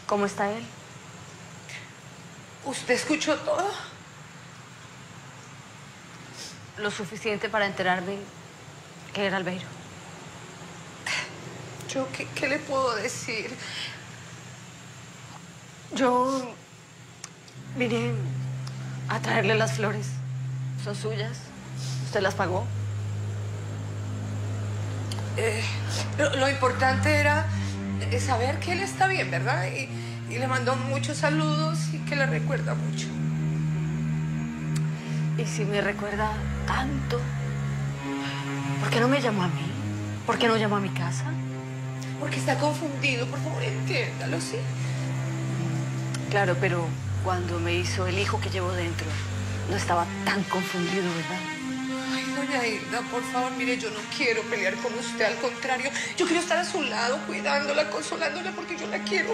¿Cómo está él? ¿Usted escuchó todo? Lo suficiente para enterarme que era Albeiro. ¿Yo qué le puedo decir? Yo vine a traerle las flores. ¿Son suyas? ¿Usted las pagó? Lo importante era saber que él está bien, ¿verdad? Y le mandó muchos saludos y que le recuerda mucho. Y si me recuerda tanto, ¿por qué no me llamó a mí? ¿Por qué no llamó a mi casa? Porque está confundido, por favor, entiéndalo, ¿sí? Claro, pero cuando me hizo el hijo que llevo dentro, no estaba tan confundido, ¿verdad? Ay, doña Hilda, por favor, mire, yo no quiero pelear con usted, al contrario. Yo quiero estar a su lado, cuidándola, consolándola, porque yo la quiero.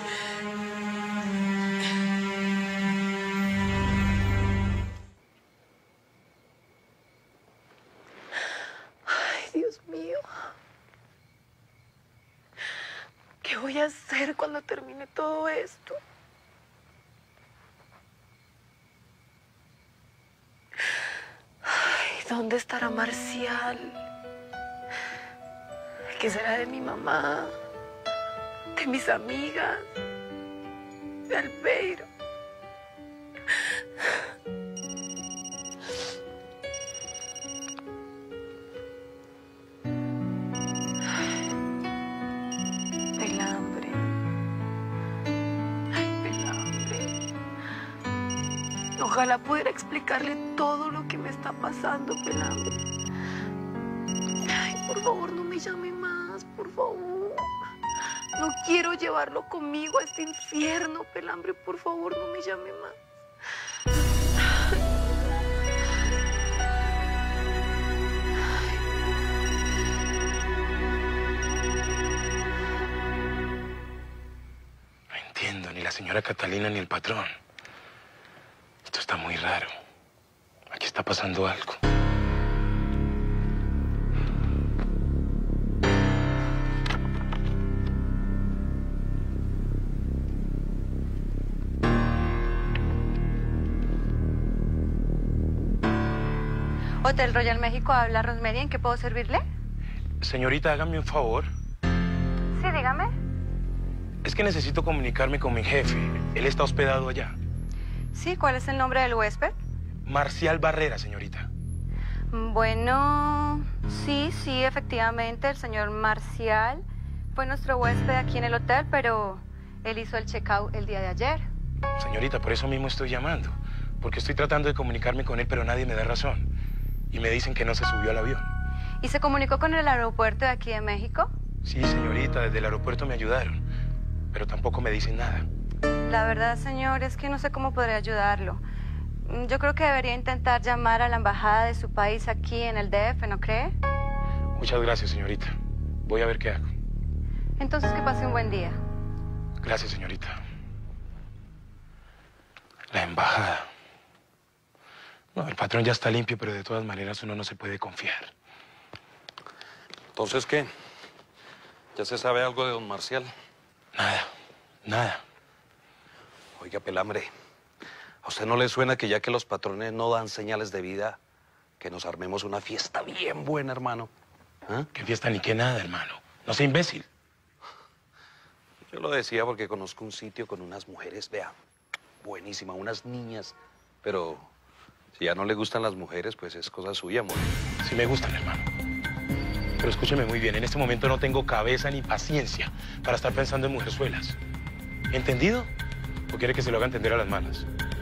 Ay, Dios mío. ¿Qué voy a hacer cuando termine todo esto? Ay, ¿dónde estará Marcial? ¿Qué será de mi mamá? ¿De mis amigas? ¿De Albeiro? Pelambre. Ay, Pelambre. Ojalá pudiera explicarle todo lo que me está pasando, Pelambre. Ay, por favor, no me llame más, por favor. No quiero llevarlo conmigo a este infierno, Pelambre. Por favor, no me llame más. No entiendo, ni la señora Catalina ni el patrón. Esto está muy raro. Aquí está pasando algo. Hotel Royal México, habla Rosemary, ¿en qué puedo servirle? Señorita, hágame un favor. Sí, dígame. Es que necesito comunicarme con mi jefe. Él está hospedado allá. Sí, ¿cuál es el nombre del huésped? Marcial Barrera, señorita. Bueno, sí, efectivamente, el señor Marcial fue nuestro huésped aquí en el hotel, pero él hizo el check-out el día de ayer. Señorita, por eso mismo estoy llamando. Porque estoy tratando de comunicarme con él, pero nadie me da razón. Y me dicen que no se subió al avión. ¿Y se comunicó con el aeropuerto de aquí de México? Sí, señorita, desde el aeropuerto me ayudaron. Pero tampoco me dicen nada. La verdad, señor, es que no sé cómo podré ayudarlo. Yo creo que debería intentar llamar a la embajada de su país aquí en el DF, ¿no cree? Muchas gracias, señorita. Voy a ver qué hago. Entonces, que pase un buen día. Gracias, señorita. La embajada. No, el patrón ya está limpio, pero de todas maneras uno no se puede confiar. ¿Entonces qué? ¿Ya se sabe algo de don Marcial? Nada. Oiga, Pelambre, ¿a usted no le suena que ya que los patrones no dan señales de vida, que nos armemos una fiesta bien buena, hermano? ¿Ah? ¿Qué fiesta ni qué nada, hermano? No sea imbécil. Yo lo decía porque conozco un sitio con unas mujeres, vea, buenísima, unas niñas, pero si ya no le gustan las mujeres, pues es cosa suya, amor. Sí me gustan, hermano. Pero escúcheme muy bien, en este momento no tengo cabeza ni paciencia para estar pensando en mujerzuelas. ¿Entendido? ¿O quiere que se lo haga entender a las malas?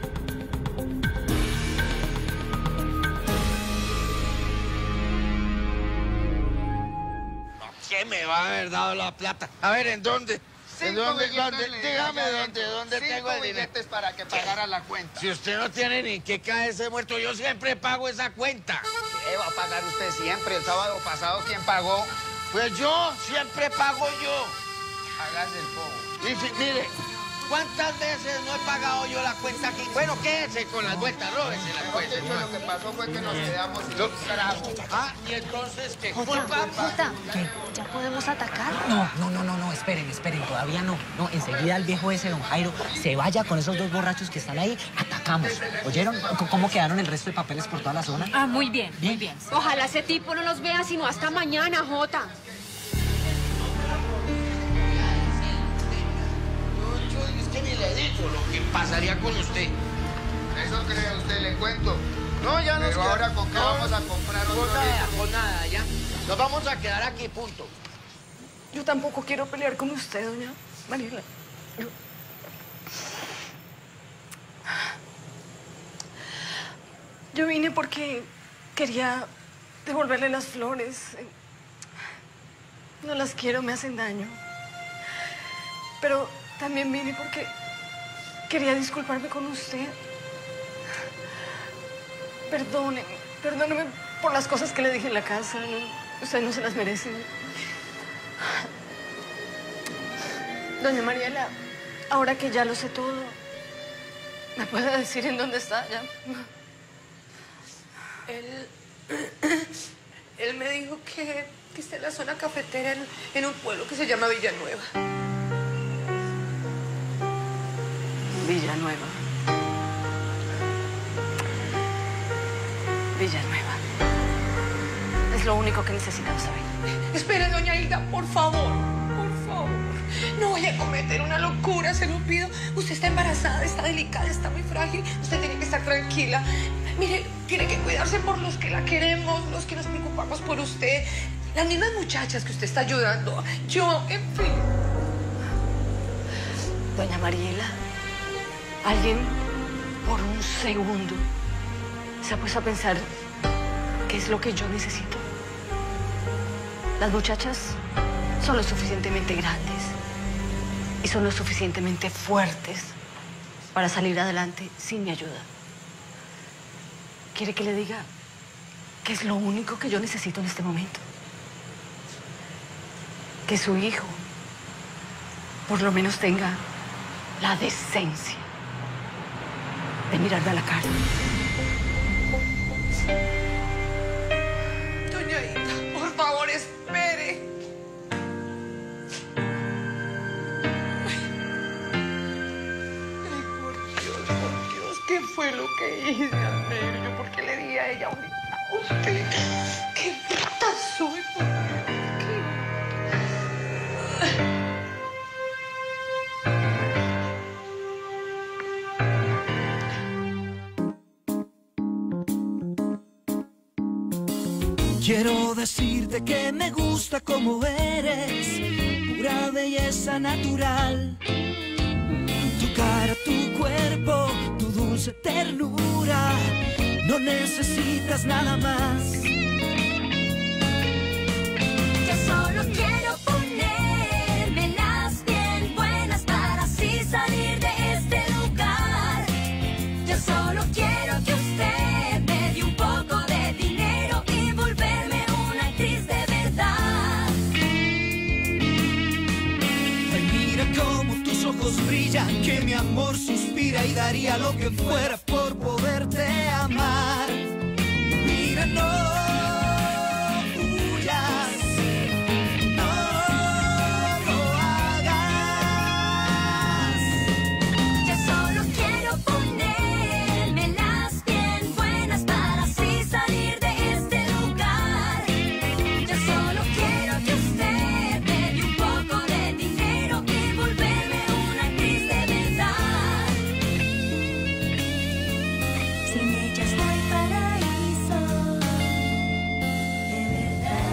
¿Qué me va a haber dado la plata? A ver, ¿en dónde? ¿En dónde? Dígame dónde tengo el dinero. Para que pagara la cuenta. Si usted no tiene ni que caerse muerto, yo siempre pago esa cuenta. ¿Qué va a pagar usted siempre? El sábado pasado, ¿quién pagó? Pues yo siempre pago yo. Hágase el poco. Y mire, ¿Cuántas veces no he pagado yo la cuenta aquí? Bueno, quédese con las vueltas, róbese las cuentas. Lo que pasó fue que nos quedamos sin un carajo. Ah, y entonces, ¿qué Jota, culpa? Jota, ¿ya podemos atacar? No, esperen, todavía no. No, enseguida el viejo ese, don Jairo, se vaya con esos dos borrachos que están ahí, atacamos. ¿Oyeron cómo quedaron el resto de papeles por toda la zona? Ah, muy bien, muy bien. Ojalá ese tipo no nos vea sino hasta mañana, Jota. Es que ni le he dicho lo que pasaría con usted. Eso cree usted, le cuento. No, ya nos Pero queda- ahora con qué vamos a comprar otro litro. Con nada, ya. Nos vamos a quedar aquí, punto. Yo tampoco quiero pelear con usted, doña Mariela. Yo vine porque quería devolverle las flores. No las quiero, me hacen daño. Pero también vine porque quería disculparme con usted. Perdóneme por las cosas que le dije en la casa. Usted no se las merece. Doña Mariela, ahora que ya lo sé todo, ¿me puede decir en dónde está ya? Él me dijo que está en la zona cafetera en un pueblo que se llama Villanueva. Villanueva. Villanueva. Es lo único que necesitamos saber. Espere, doña Hilda, por favor, por favor. No vaya a cometer una locura, se lo pido. Usted está embarazada, está delicada, está muy frágil. Usted tiene que estar tranquila. Mire, tiene que cuidarse por los que la queremos, los que nos preocupamos por usted. Las mismas muchachas que usted está ayudando. Yo, en fin. Doña Mariela, alguien por un segundo se ha puesto a pensar qué es lo que yo necesito. Las muchachas son lo suficientemente grandes y son lo suficientemente fuertes para salir adelante sin mi ayuda. ¿Quiere que le diga qué es lo único que yo necesito en este momento? Que su hijo por lo menos tenga la decencia de mirarme a la cara. Doña Hilda, por favor, espere. Ay, por Dios, ¿qué fue lo que hice, Almeida? ¿Yo por qué le di a ella ahorita a usted? ¿Qué puta soy, por Dios? Quiero decirte que me gusta como eres, pura belleza natural. Tu cara, tu cuerpo, tu dulce ternura, no necesitas nada más. Yo solo quiero ponerme las bien buenas para así salir de este lugar. Yo solo quiero que usted me dé un poco de dinero y volverme una actriz de verdad. Ay, mira cómo tus ojos brillan, que mi amor suspira y daría lo que fuera por poderte amar. Mira, no huyas, no lo hagas. Yo solo quiero ponerme las bien buenas para así salir de este lugar. Yo solo quiero que usted me dé un poco de dinero y volverme una actriz de verdad. Sin ella estoy paraíso, de verdad.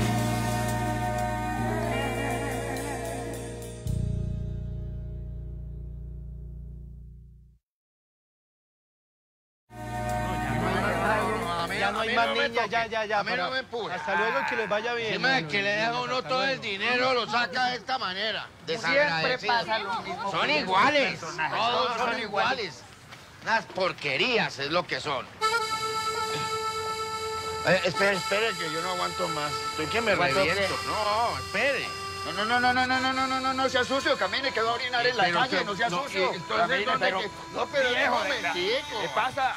Ya no hay más niñas, ya. A mí no me empuje. Hasta luego, que les vaya bien. Dime que le deja uno todo el dinero, lo saca de esta manera. Siempre pasa lo mismo. Son iguales, todos son iguales. Unas porquerías es lo que son. Espere, que yo no aguanto más. Estoy que me reviento. No, espere. No sea sucio, camine, que va a orinar en la calle, no sea sucio. Entonces, ¿dónde que...? No, pero viejo, un momentico. ¿Qué pasa?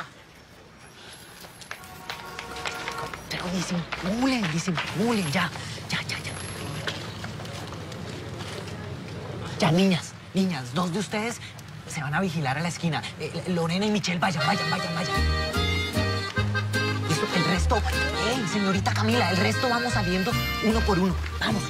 Pero disimulen, ya. Ya, niñas, dos de ustedes se van a vigilar a la esquina. Lorena y Michelle, vayan. Listo, el resto, señorita Camila, el resto vamos saliendo uno por uno. Vamos.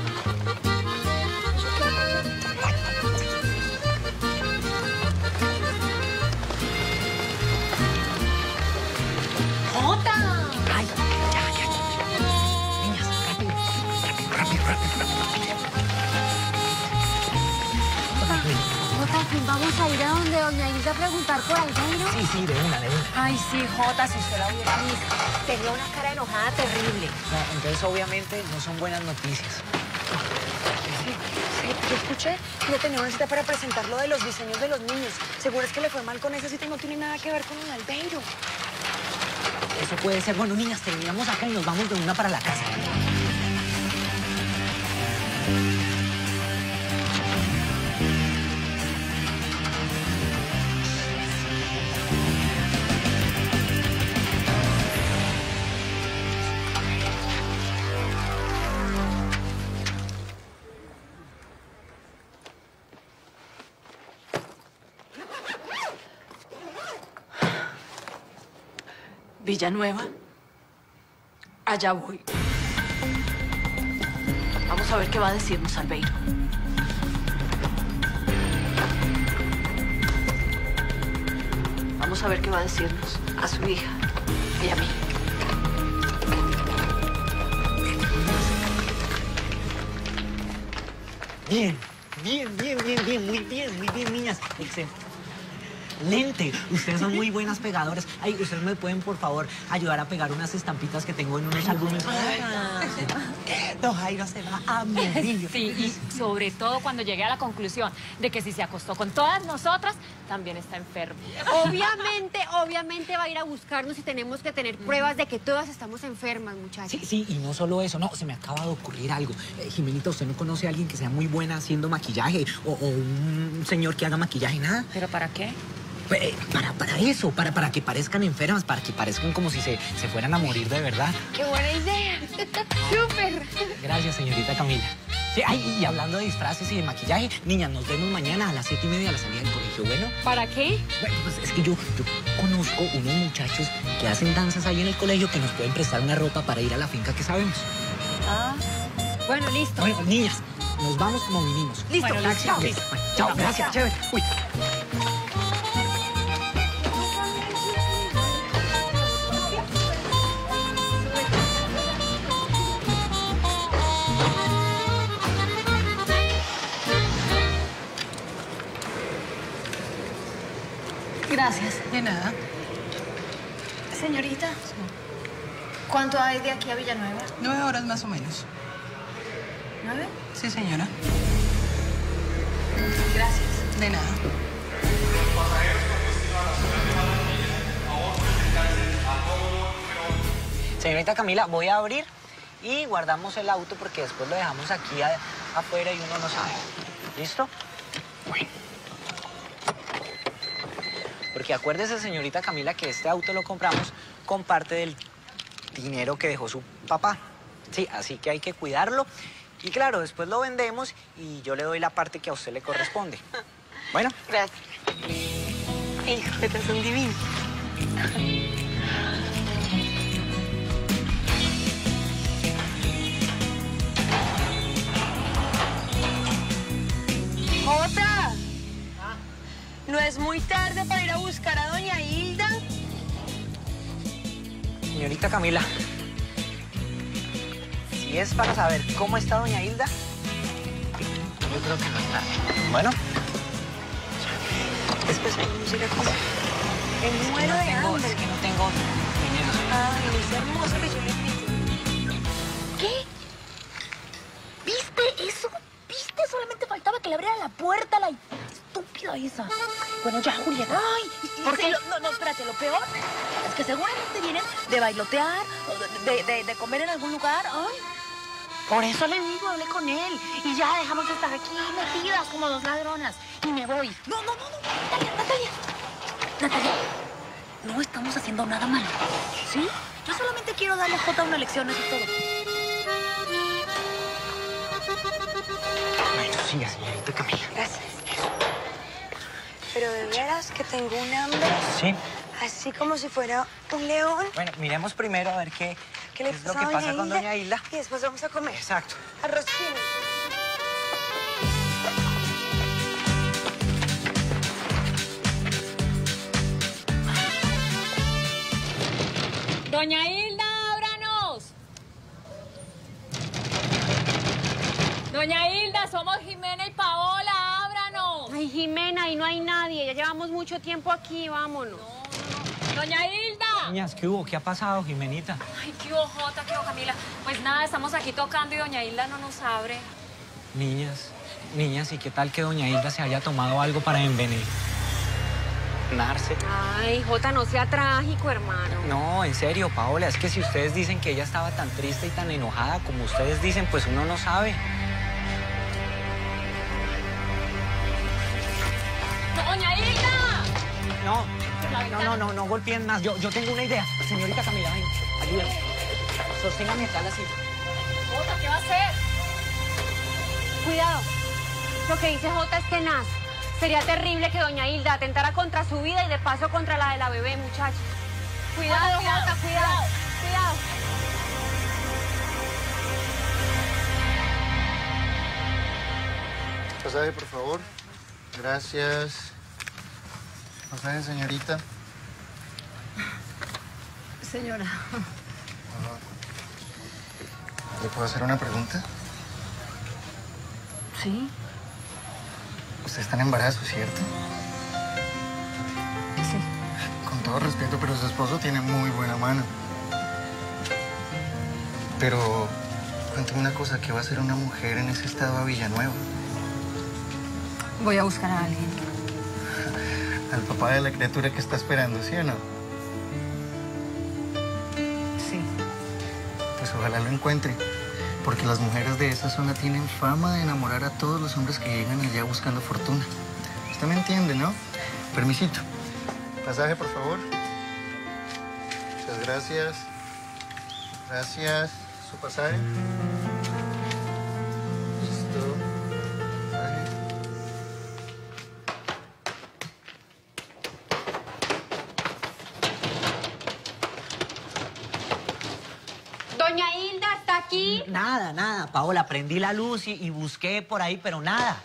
¡Jota! Ay, ya. Niñas, rápido. Jota, ¿vamos a ir a donde doña Hilda a preguntar por Albeiro? Sí, de una. Ay, sí, Jota, si usted la hubiera visto. Tenía una cara enojada terrible. No, entonces obviamente no son buenas noticias. Sí, yo escuché que ella tenía una cita para presentar lo de los diseños de los niños. Seguro es que le fue mal con esa cita y no tiene nada que ver con un Albeiro. Eso puede ser. Bueno, niñas, terminamos acá y nos vamos de una para la casa. Villanueva, allá voy. Vamos a ver qué va a decirnos Albeiro. Vamos a ver qué va a decirnos a su hija y a mí. Bien, muy bien, niñas. Excelente. Ustedes son muy buenas pegadoras. Ay, ustedes me pueden, por favor, ayudar a pegar unas estampitas que tengo en unos álbumes. Don Jairo se va a morir. Sí, y sobre todo cuando llegué a la conclusión de que si se acostó con todas nosotras, también está enfermo. Obviamente va a ir a buscarnos y tenemos que tener pruebas de que todas estamos enfermas, muchachas. Sí, y no solo eso, no, se me acaba de ocurrir algo. Jimenita, ¿usted no conoce a alguien que sea muy buena haciendo maquillaje? O un señor que haga maquillaje, nada? ¿Pero para qué? Para eso, para que parezcan enfermas, para que parezcan como si se fueran a morir de verdad. ¡Qué buena idea! ¡Súper! Gracias, señorita Camila. Sí, ay, y hablando de disfraces y de maquillaje, niñas, nos vemos mañana a las 7:30 a la salida del colegio, ¿bueno? ¿Para qué? Bueno, pues es que yo conozco unos muchachos que hacen danzas ahí en el colegio que nos pueden prestar una ropa para ir a la finca que sabemos. Bueno, listo. Bueno, niñas, nos vamos como vinimos. Listo, bueno, taxi. chao. Bueno, chao, gracias, chévere. Uy. Gracias. De nada. Señorita, ¿cuánto hay de aquí a Villanueva? 9 horas más o menos. ¿9? Sí, señora. Gracias. De nada. Señorita Camila, voy a abrir y guardamos el auto porque después lo dejamos aquí afuera y uno no sabe. ¿Listo? Bueno. Porque acuérdese, señorita Camila, que este auto lo compramos con parte del dinero que dejó su papá. Sí, así que hay que cuidarlo. Y claro, después lo vendemos y yo le doy la parte que a usted le corresponde. Bueno. Gracias. Hijo, estos son divinos. ¡Jota! ¿No es muy tarde para ir a buscar a doña Hilda? Señorita Camila, si es para saber cómo está doña Hilda, yo creo que no está. Bueno. Después hay música como... Me muero de hambre. Es que no tengo dinero. Ay, es hermoso que yo le invito. ¿Qué? ¿Viste eso? ¿Viste? Solamente faltaba que le abriera la puerta a la estúpida esa. Bueno, ya, Julieta. Ay, ¿por qué? No, espérate, lo peor es que seguramente vienen de bailotear, o de comer en algún lugar. Ay. Por eso le digo, hablé con él. Y ya dejamos de estar aquí metidas como dos ladronas. Y me voy. No. Natalia, no estamos haciendo nada malo, ¿sí? Yo solamente quiero darle a Jota una lección, eso es todo. Bueno, siga, señorita Camila. Gracias. Pero de veras que tengo un hambre. Sí. Así como si fuera un león. Bueno, miremos primero a ver qué le es lo pasa que a pasa doña con Hilda? doña Hilda. Y después vamos a comer. Exacto. Arroz chino. Doña Hilda, ábranos. Doña Hilda, somos Jimena y Paola, ábranos. Ay, Jimena, y no hay nadie. Ya llevamos mucho tiempo aquí, vámonos. Doña Hilda. Niñas, ¿qué hubo? ¿Qué ha pasado, Jimenita? Ay, qué hubo, Jota, qué hubo, Camila. Pues nada, estamos aquí tocando y doña Hilda no nos abre. Niñas, ¿y qué tal que doña Hilda se haya tomado algo para envenenarse? Ay, Jota, no sea trágico, hermano. No, en serio, Paola, es que si ustedes dicen que ella estaba tan triste y tan enojada como ustedes dicen, pues uno no sabe. ¡Doña Hilda! No golpeen más. Yo tengo una idea. Señorita Camila, ven, ayúdame. Sosténgame acá la silla. Jota, ¿qué va a hacer? Cuidado. Lo que dice Jota es tenaz. Sería terrible que doña Hilda atentara contra su vida y de paso contra la de la bebé, muchachos. Cuidado, Jota, cuidado. Pasaje, por favor. Gracias. Pasaje, señorita. Señora. ¿Le puedo hacer una pregunta? Sí. Usted está en embarazo, ¿cierto? Sí. Con todo respeto, pero su esposo tiene muy buena mano. Pero cuéntame una cosa, ¿qué va a hacer una mujer en ese estado a Villanueva? Voy a buscar a alguien. Al papá de la criatura que está esperando, ¿sí o no? Sí. Pues ojalá lo encuentre. Porque las mujeres de esa zona tienen fama de enamorar a todos los hombres que llegan allá buscando fortuna. Usted me entiende, ¿no? Permisito. Pasaje, por favor. Muchas gracias. Gracias. Su pasaje. Listo. Pasaje. Doña Hilda, ¿está aquí? Nada, Paola. Prendí la luz y busqué por ahí, pero nada.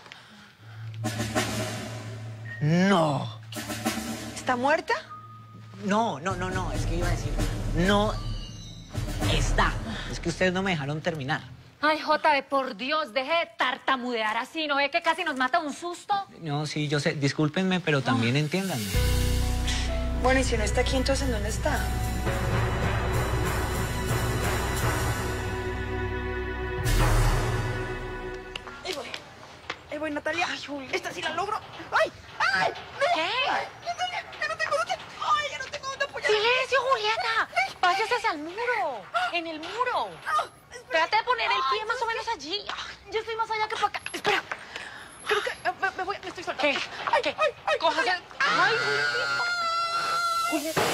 No. ¿Está muerta? No. Es que iba a decir, no está. Es que ustedes no me dejaron terminar. Ay, Jota, por Dios, deje de tartamudear así. ¿No ve que casi nos mata un susto? No, sí, yo sé. Discúlpenme, pero también entiéndanme. Bueno, y si no está aquí, entonces ¿en dónde está? Ahí voy, Natalia. Ay, esta sí la logro. ¡Ay! ¿Qué? Ay, Natalia, ya no tengo dónde. Ay, ya no tengo dónde apoyar. ¡Silencio, Julieta! Váyase al muro. En el muro. Trate de poner el pie más o menos allí. Yo estoy más allá que para acá. Espera. Creo que me estoy soltando. ¿Qué? Ay, ¿Qué? ay, Cójase. Ay, Julieta.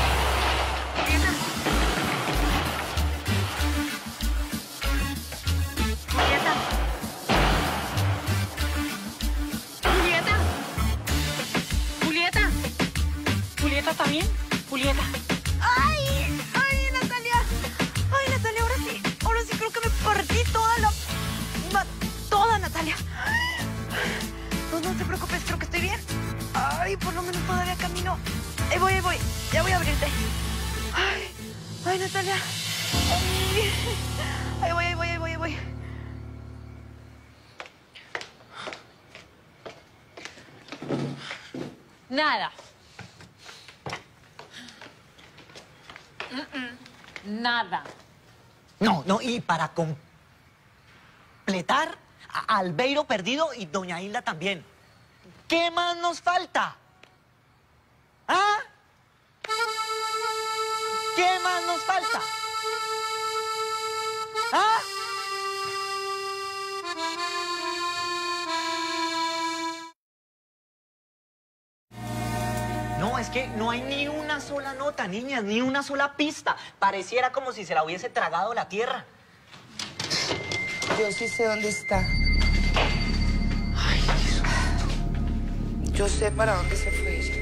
¿Julieta está bien? Julieta. ¡Ay, Natalia! ¡Ay, Natalia, ahora sí creo que me partí toda, Natalia. No te preocupes, creo que estoy bien. Ay, por lo menos todavía camino. Ahí voy. Ya voy a abrirte. Ay, Natalia. Ahí voy. Nada. Nada. No, y para completar, a Albeiro perdido y doña Hilda también. ¿Qué más nos falta? ¿Ah? ¿Qué más nos falta? ¿Ah? es que no hay ni una sola nota, niñas, ni una sola pista. Pareciera como si se la hubiese tragado la tierra. Yo sí sé dónde está. Ay, Jesús. Yo sé para dónde se fue ella.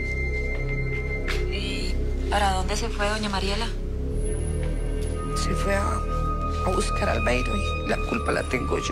¿Y para dónde se fue doña Mariela? Se fue a buscar a Albeiro y la culpa la tengo yo.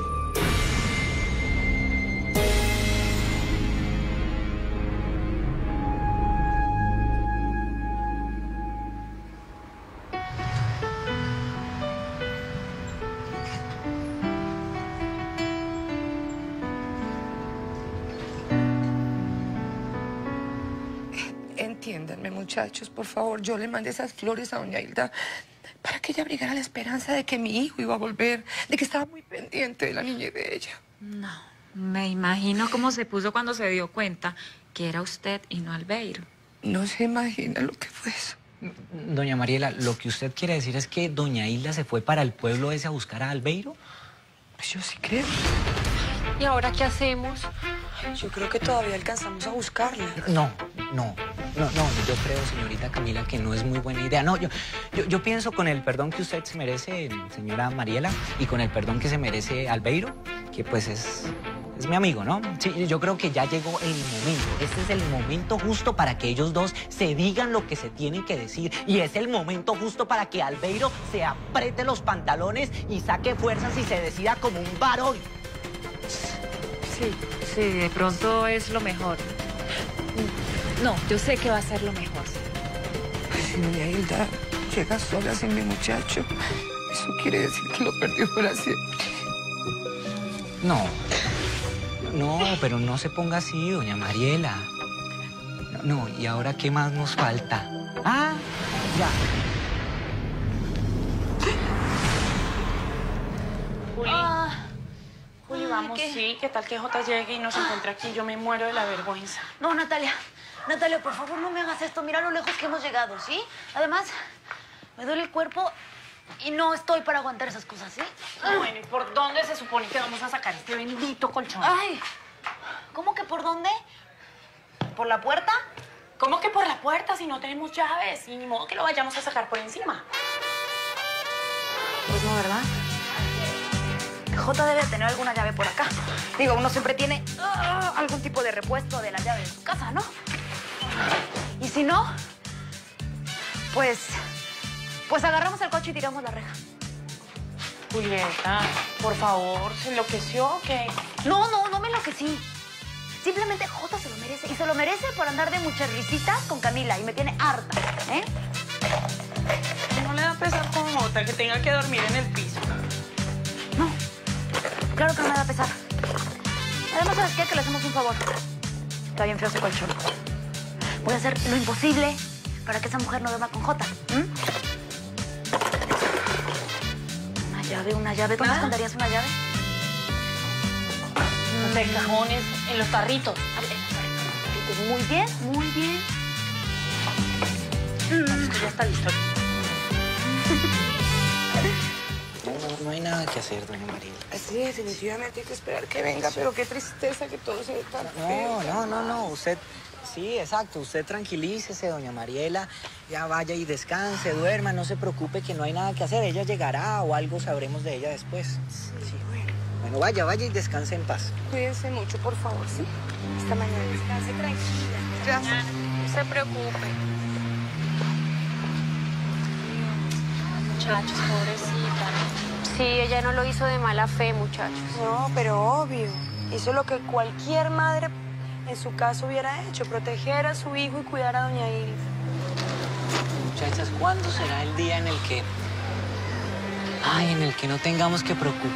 Entiéndanme, muchachos, por favor. Yo le mandé esas flores a doña Hilda para que ella abrigara la esperanza de que mi hijo iba a volver, de que estaba muy pendiente de la niña y de ella. No, me imagino cómo se puso cuando se dio cuenta que era usted y no Albeiro. No se imagina lo que fue eso. Doña Mariela, lo que usted quiere decir es que doña Hilda se fue para el pueblo ese a buscar a Albeiro. Pues yo sí creo. ¿Y ahora qué hacemos? Yo creo que todavía alcanzamos a buscarla. No, yo creo, señorita Camila, que no es muy buena idea. No, yo pienso, con el perdón que usted se merece, señora Mariela, y con el perdón que se merece Albeiro, que pues es mi amigo, ¿no? Sí, yo creo que ya llegó el momento. Este es el momento justo para que ellos dos se digan lo que se tienen que decir. Y es el momento justo para que Albeiro se apriete los pantalones y saque fuerzas y se decida como un varón. Sí, de pronto es lo mejor. No, yo sé que va a ser lo mejor. Si doña Hilda llega sola sin mi muchacho, eso quiere decir que lo perdió para siempre. No, pero no se ponga así, doña Mariela. No, ¿y ahora qué más nos falta? Ah, ya. Juli, vamos, sí. ¿Qué tal que Jota llegue y nos encuentre aquí? Yo me muero de la vergüenza. No, Natalia, por favor, no me hagas esto. Mira lo lejos que hemos llegado, ¿sí? Además, me duele el cuerpo y no estoy para aguantar esas cosas, ¿sí? Bueno, ¿y por dónde se supone que vamos a sacar este bendito colchón? Ay, ¿cómo que por dónde? ¿Por la puerta? ¿Cómo que por la puerta si no tenemos llaves? Y ni modo que lo vayamos a sacar por encima. Pues no, ¿verdad? Jota debe tener alguna llave por acá. Digo, uno siempre tiene algún tipo de repuesto de la llave de su casa, ¿no? Y si no, pues agarramos el coche y tiramos la reja. Julieta, por favor, ¿se enloqueció o qué? No me enloquecí. Simplemente Jota se lo merece. Y se lo merece por andar de muchas risitas con Camila. Y me tiene harta, ¿eh? ¿No le da pesar con Jota que tenga que dormir en el piso? No. Claro que no me da pesar. Además, ¿sabes qué? Que le hacemos un favor. Está bien feo ese colchón. Voy a hacer lo imposible para que esa mujer no duerma con Jota. Una llave. ¿Dónde esconderías una llave? No sé, en cajones, en los tarritos. Muy bien, muy bien. Es que ya está listo. No hay nada que hacer, doña Mariela. Sí, definitivamente hay que esperar que venga, pero qué tristeza que todo se ve tan feo. No, usted... Sí, exacto, usted tranquilícese, doña Mariela, ya vaya y descanse, duerma, no se preocupe que no hay nada que hacer, ella llegará o algo sabremos de ella después. Sí, bueno, vaya y descanse en paz. Cuídense mucho, por favor, ¿sí? Hasta mañana. Descanse tranquila. Gracias. No se preocupe. Muchachos, pobrecita. Sí, ella no lo hizo de mala fe, muchachos. No, pero obvio. Hizo lo que cualquier madre en su caso hubiera hecho, proteger a su hijo y cuidar a doña Hilda. Muchachas, ¿cuándo será el día en el que... en el que no tengamos que preocuparnos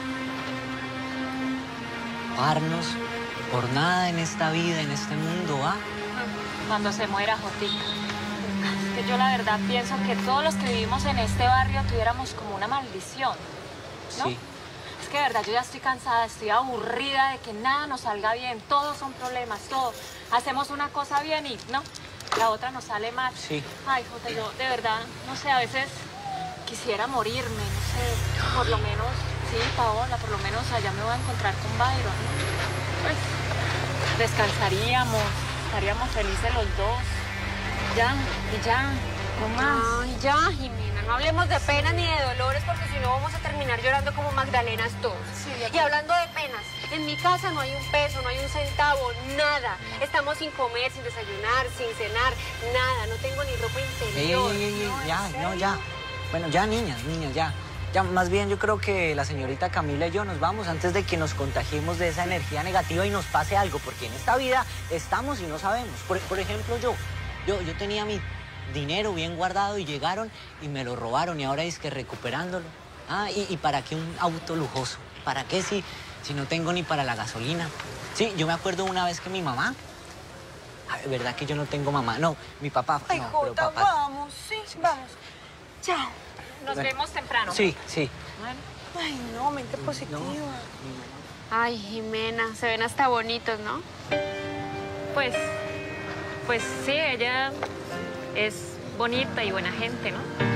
por nada en esta vida, en este mundo, Cuando se muera Jotica. Es que yo la verdad pienso que todos los que vivimos en este barrio tuviéramos como una maldición, ¿no? Sí. Es que de verdad yo ya estoy cansada, estoy aburrida de que nada nos salga bien, todos son problemas, todo. Hacemos una cosa bien y no, la otra nos sale mal. Sí. Ay, Jota, yo de verdad, no sé, a veces quisiera morirme, no sé, por lo menos, sí, Paola, por lo menos allá me voy a encontrar con Byron, ¿no? Pues descansaríamos, estaríamos felices los dos. Ya, y ya, no más. Ay, ya, Jimena, no hablemos de penas ni de dolores porque si no vamos a terminar llorando como Magdalenas todos. Y hablando de penas, en mi casa no hay un peso, no hay un centavo, nada. Estamos sin comer, sin desayunar, sin cenar, nada. No tengo ni ropa interior. Ya. Bueno, ya, niñas, ya. Ya, más bien yo creo que la señorita Camila y yo nos vamos antes de que nos contagiemos de esa energía negativa y nos pase algo, porque en esta vida estamos y no sabemos. Por ejemplo, yo tenía mi dinero bien guardado y llegaron y me lo robaron y ahora es que recuperándolo. ¿Y para qué un auto lujoso? ¿Para qué si no tengo ni para la gasolina? Sí, yo me acuerdo una vez que mi mamá... ¿Verdad que yo no tengo mamá? No, mi papá... Ay, no, Jota, pero papá... vamos, sí, vamos. Chao. Nos vemos temprano. Sí. Bueno. Ay, no, mente positiva. Ay, Jimena, se ven hasta bonitos, ¿no? Pues sí, ella es bonita y buena gente, ¿no?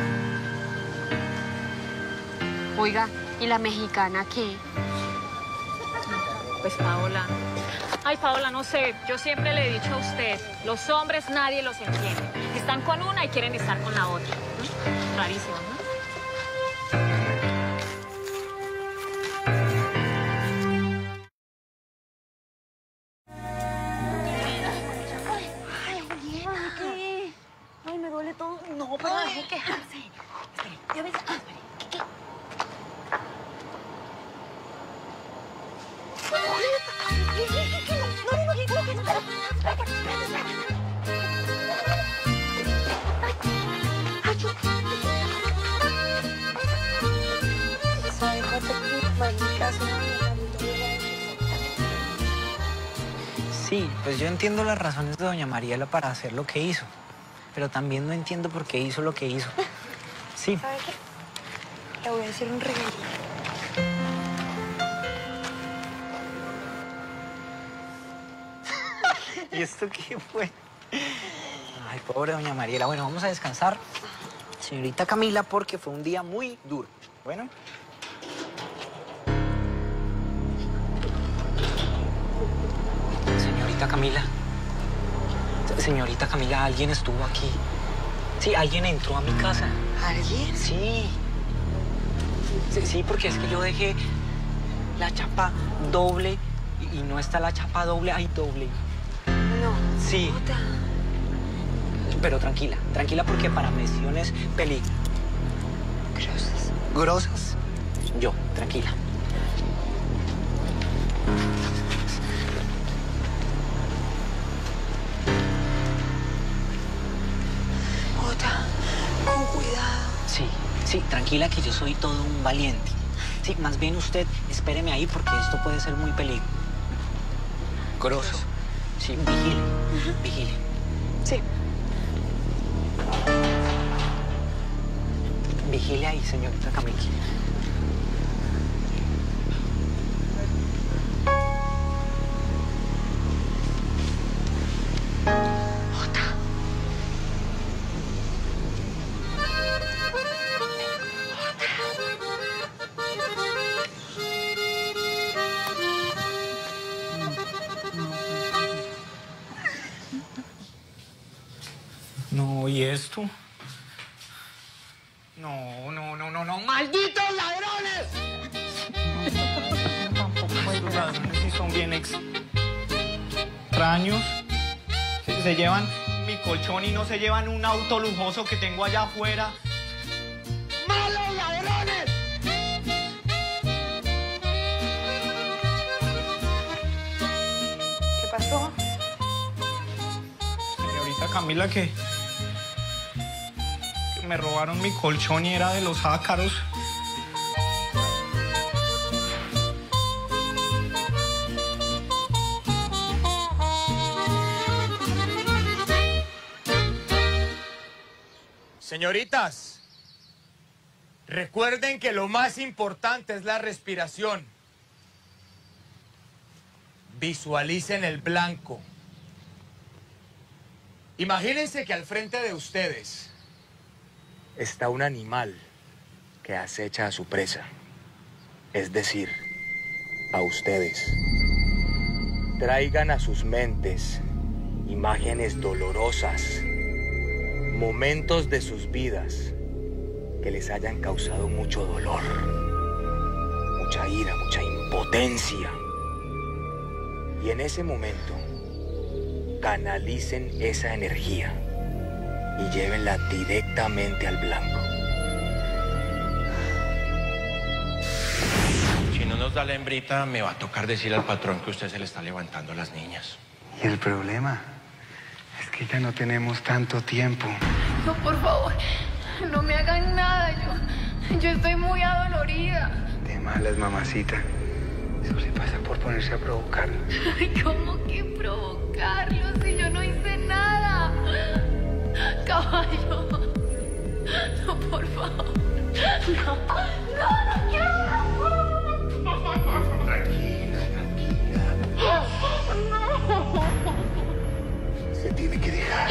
Oiga, ¿y la mexicana qué? Pues Paola. Ay, Paola, no sé, yo siempre le he dicho a usted, los hombres nadie los entiende. Están con una y quieren estar con la otra, ¿no? Rarísimo, ¿no? Ay, me duele todo. No, pero deje de quejarse. Espere, ya ves. ¿Qué? Sí, pues yo entiendo las razones de doña Mariela para hacer lo que hizo, pero también no entiendo por qué hizo lo que hizo. Sí. ¿Sabe qué? Le voy a decir un regalito. ¿Y esto qué fue? Ay, pobre doña Mariela. Bueno, vamos a descansar, señorita Camila, porque fue un día muy duro. Bueno. Señorita Camila, alguien estuvo aquí. Sí, alguien entró a mi casa. ¿Alguien? Sí. Sí, porque es que yo dejé la chapa doble y no está la chapa doble, hay doble. No. Sí. Jota. Pero tranquila porque para menciones grosas. Yo, tranquila. Jota, con cuidado. Sí, tranquila que yo soy todo un valiente. Sí, más bien usted espéreme ahí porque esto puede ser muy peligroso. Grosso. Sí, vigile. Sí. Vigile ahí, señorita Camila. No, ¿y esto? No, ¡malditos ladrones! Estos ladrones sí son bien extraños. Se llevan mi colchón y no se llevan un auto lujoso que tengo allá afuera. ¡Malos ladrones! ¿Qué pasó? Señorita Camila, que me robaron mi colchón y era de los ácaros. Señoritas, recuerden que lo más importante es la respiración. Visualicen el blanco. Imagínense que al frente de ustedes está un animal que acecha a su presa, es decir, a ustedes. Traigan a sus mentes imágenes dolorosas momentos de sus vidas que les hayan causado mucho dolor, mucha ira, mucha impotencia. Y en ese momento, canalicen esa energía y llévenla directamente al blanco. Si no nos da la hembrita, me va a tocar decirle al patrón que usted se le está levantando a las niñas. Y el problema es que ya no tenemos tanto tiempo. No, por favor, no me hagan nada. Yo estoy muy adolorida. De malas, mamacita. Eso le pasa por ponerse a provocarnos. Ay, ¿cómo que provocarlo si yo no hice nada? Caballo. No, por favor. No, no quiero. Tranquila, tranquila. Se tiene que dejar.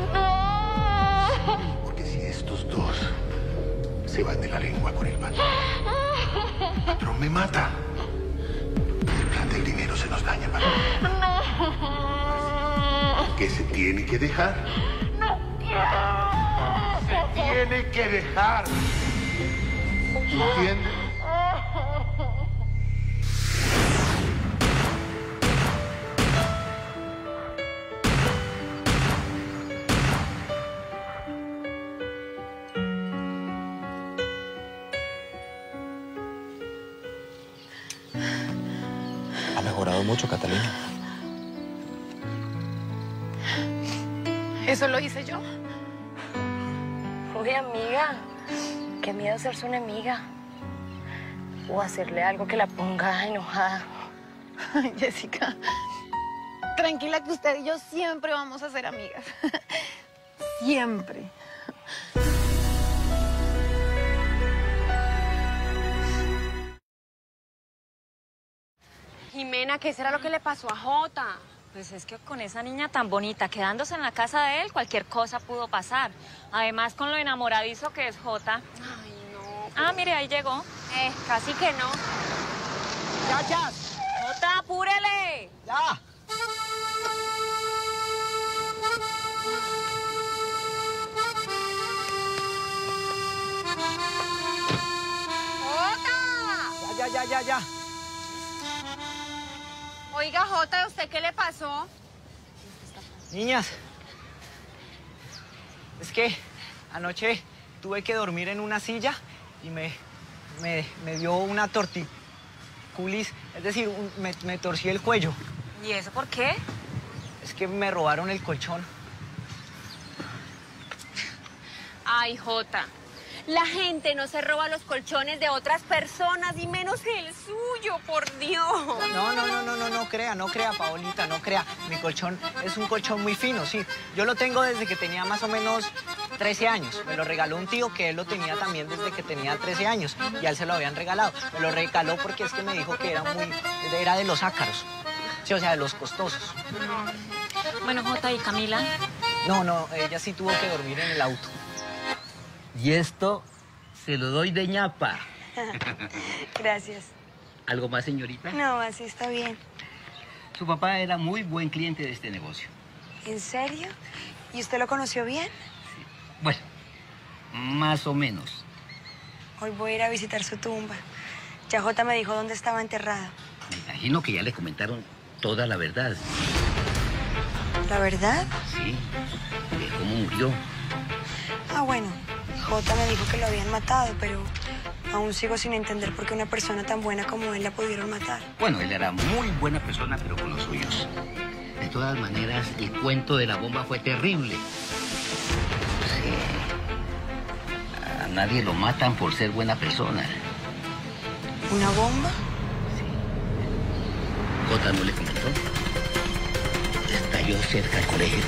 Porque si estos dos se van de la lengua con el patrón me mata. El plata y dinero se nos daña para que se tiene que dejar. No quiero. Se tiene que dejar. ¿Entiendes? Ha mejorado mucho, Catalina. ¿Eso lo hice yo? Uy, amiga, qué miedo ser su enemiga. O hacerle algo que la ponga enojada. Ay, Jessica, tranquila que usted y yo siempre vamos a ser amigas. Siempre. Jimena, ¿qué será lo que le pasó a Jota? Pues es que con esa niña tan bonita, quedándose en la casa de él, cualquier cosa pudo pasar. Además, con lo enamoradizo que es Jota. Ay, no. Ah, mire, ahí llegó. Casi que no. ¡Chachas! Jota, apúrele. ¡Ya! ¡Jota! Ya. Oiga, Jota, ¿a usted qué le pasó? Niñas, es que anoche tuve que dormir en una silla y me dio una torticulis, es decir, me torcí el cuello. ¿Y eso por qué? Es que me robaron el colchón. Ay, Jota, la gente no se roba los colchones de otras personas y menos el suyo, por Dios. No crea, Paolita, no crea. Mi colchón es un colchón muy fino, sí. Yo lo tengo desde que tenía más o menos 13 años. Me lo regaló un tío que él lo tenía también desde que tenía 13 años. Y a él se lo habían regalado. Me lo regaló porque es que me dijo que era de los ácaros. Sí, o sea, de los costosos. Bueno, Jota, ¿y Camila? No, ella sí tuvo que dormir en el auto. Y esto se lo doy de ñapa. Gracias. ¿Algo más, señorita? No, así está bien. Su papá era muy buen cliente de este negocio. ¿En serio? ¿Y usted lo conoció bien? Bueno, más o menos. Hoy voy a ir a visitar su tumba. Ya Jota me dijo dónde estaba enterrado. Me imagino que ya le comentaron toda la verdad. ¿La verdad? Sí, de cómo murió. Ah, bueno. Jota me dijo que lo habían matado, pero aún sigo sin entender por qué una persona tan buena como él la pudieron matar. Bueno, él era muy buena persona, pero con los suyos. De todas maneras, el cuento de la bomba fue terrible. Sí. A nadie lo matan por ser buena persona. ¿Una bomba? Jota no le comentó. Estalló cerca del colegio.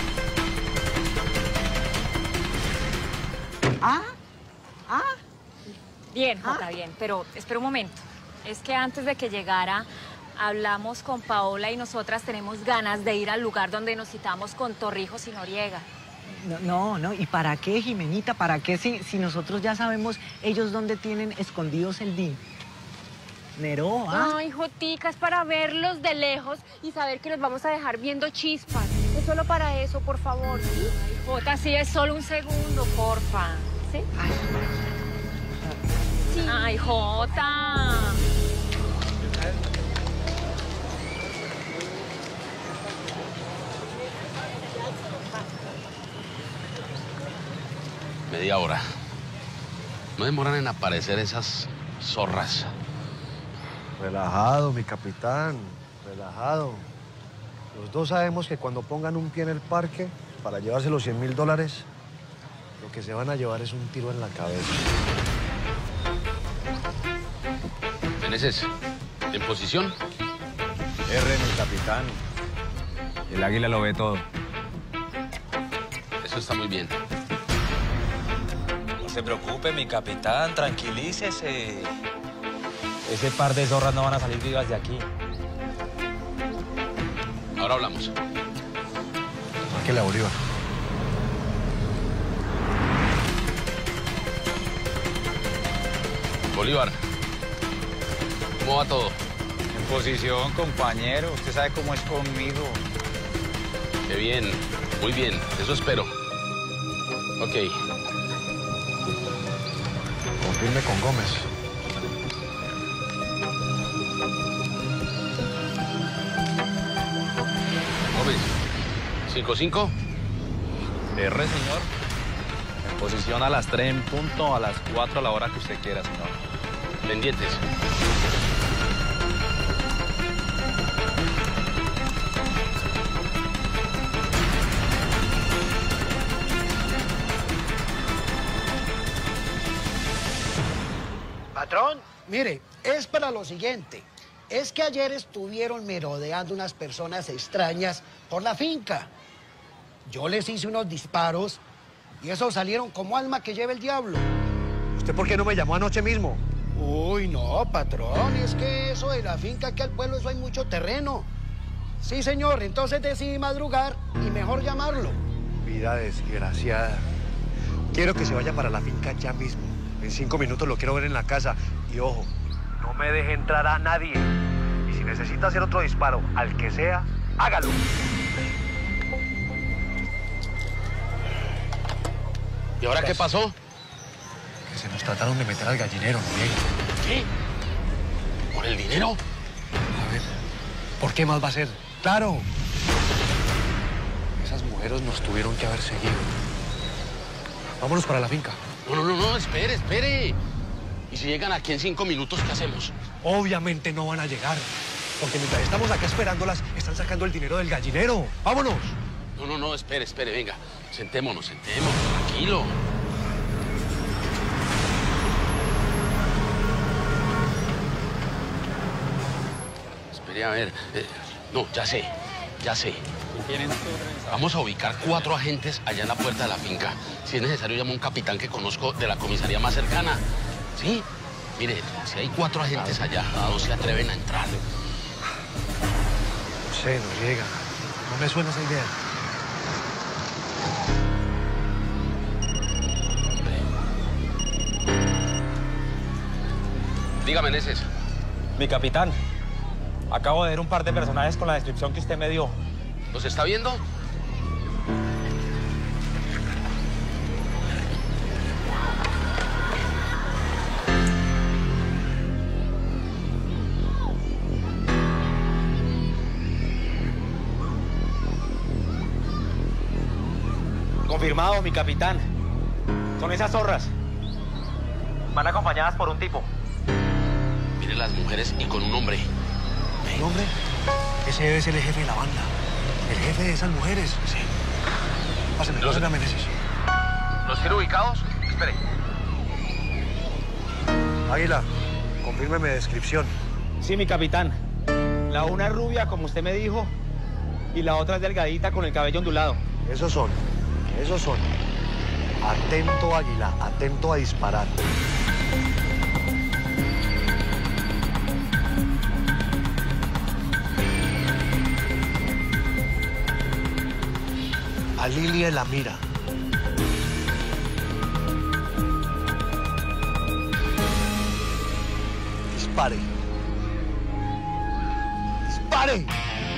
Bien, Jota, bien, pero espera un momento. Es que antes de que llegara, hablamos con Paola y nosotras tenemos ganas de ir al lugar donde nos citamos con Torrijos y Noriega. No, ¿y para qué, Jimenita? ¿Para qué si nosotros ya sabemos ellos dónde tienen escondidos el DIN? Neró, ¿ah? Ay, Jotica, es para verlos de lejos y saber que los vamos a dejar viendo chispas. Es solo para eso, por favor. ¿Sí? Ay, Jota, sí, es solo un segundo, porfa. ¿Sí? Sí. Ay, Jota. Media hora. No demoran en aparecer esas zorras. Relajado, mi capitán, relajado. Los dos sabemos que cuando pongan un pie en el parque para llevarse los $100.000, lo que se van a llevar es un tiro en la cabeza. Meneses, ¿en posición? R, mi capitán. El águila lo ve todo. Eso está muy bien. No se preocupe, mi capitán, tranquilícese. Ese par de zorras no van a salir vivas de aquí. Ahora hablamos. Márquele a Bolívar. Bolívar, ¿cómo va todo? En posición, compañero. Usted sabe cómo es conmigo. Qué bien, muy bien, eso espero. Ok. Confirme con Gómez. Gómez, 5-5. R, señor. En posición a las 3 en punto, a las 4 a la hora que usted quiera, señor. Pendientes. Patrón, mire, es para lo siguiente. Es que ayer estuvieron merodeando unas personas extrañas por la finca. Yo les hice unos disparos y esos salieron como alma que lleva el diablo. ¿Usted por qué no me llamó anoche mismo? Uy, no, patrón, es que eso de la finca aquí al pueblo, eso hay mucho terreno. Sí, señor, entonces decidí madrugar y mejor llamarlo. Vida desgraciada. Quiero que se vaya para la finca ya mismo. En 5 minutos lo quiero ver en la casa. Y ojo, no me deje entrar a nadie. Y si necesita hacer otro disparo, al que sea, hágalo. ¿Y ahora qué pasó? Que se nos trataron de meter al gallinero, Noriega. ¿Qué? ¿Por el dinero? A ver, ¿por qué más va a ser? ¡Claro! Esas mujeres nos tuvieron que haber seguido. Vámonos para la finca. No, espere. ¿Y si llegan aquí en 5 minutos, qué hacemos? Obviamente no van a llegar. Porque mientras estamos acá esperándolas, están sacando el dinero del gallinero. ¡Vámonos! No, espere, venga. Sentémonos, tranquilo. Espere, a ver. No, ya sé. Vamos a ubicar 4 agentes allá en la puerta de la finca. Si es necesario, llamo a un capitán que conozco de la comisaría más cercana. ¿Sí? Mire, si hay 4 agentes allá, no se atreven a entrar. No sé, Noriega. No me suena esa idea. Dígame, Meneses. Mi capitán, acabo de ver un par de personajes con la descripción que usted me dio. ¿Los está viendo? Confirmado, mi capitán. Son esas zorras. Van acompañadas por un tipo. Mire las mujeres y con un hombre. ¿Un hombre? Ese debe ser el jefe de la banda. El jefe de esas mujeres. Sí. Pásenme, pásenme a Meneses. ¿Los tiene ubicados? Espere. Águila, confírmeme descripción. Sí, mi capitán. La una es rubia, como usted me dijo, y la otra es delgadita con el cabello ondulado. Esos son. Atento, Águila, atento a disparar. A Lilia la mira. Dispare. ¡Pare!